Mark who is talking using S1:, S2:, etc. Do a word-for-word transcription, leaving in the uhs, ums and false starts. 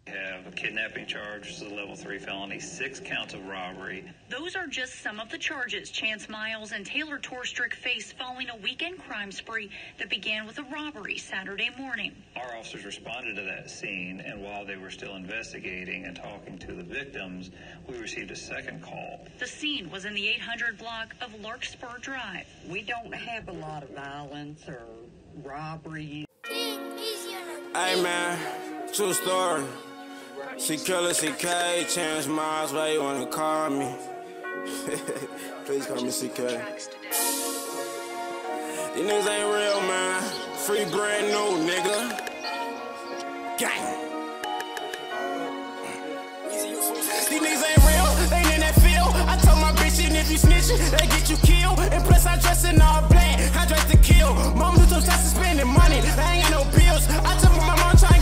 S1: have a kidnapping charge, which is a level three felony, six counts of robbery.
S2: Those are just some of the charges Chance Miles and Taylor Torstrick face following a weekend crime spree that began with a robbery Saturday morning.
S1: Our officers responded to that scene, and while they were still investigating and talking to the victims, we received a second call.
S2: The scene was in the eight hundred block of Larkspur Drive.
S3: We don't have a lot of violence or robbery.
S4: Hey man, true story. C Killer, C K, Chance Miles, why you wanna call me? Please call me C K. These niggas ain't real, man. Free brand new, nigga. Gang. These niggas ain't real, they ain't in that field. I told my bitch, and if you snitchin', they get you killed. And plus, I dress in all black, I dress to kill. Mom do some shots to spending money, I ain't got no bills. I told my mom trying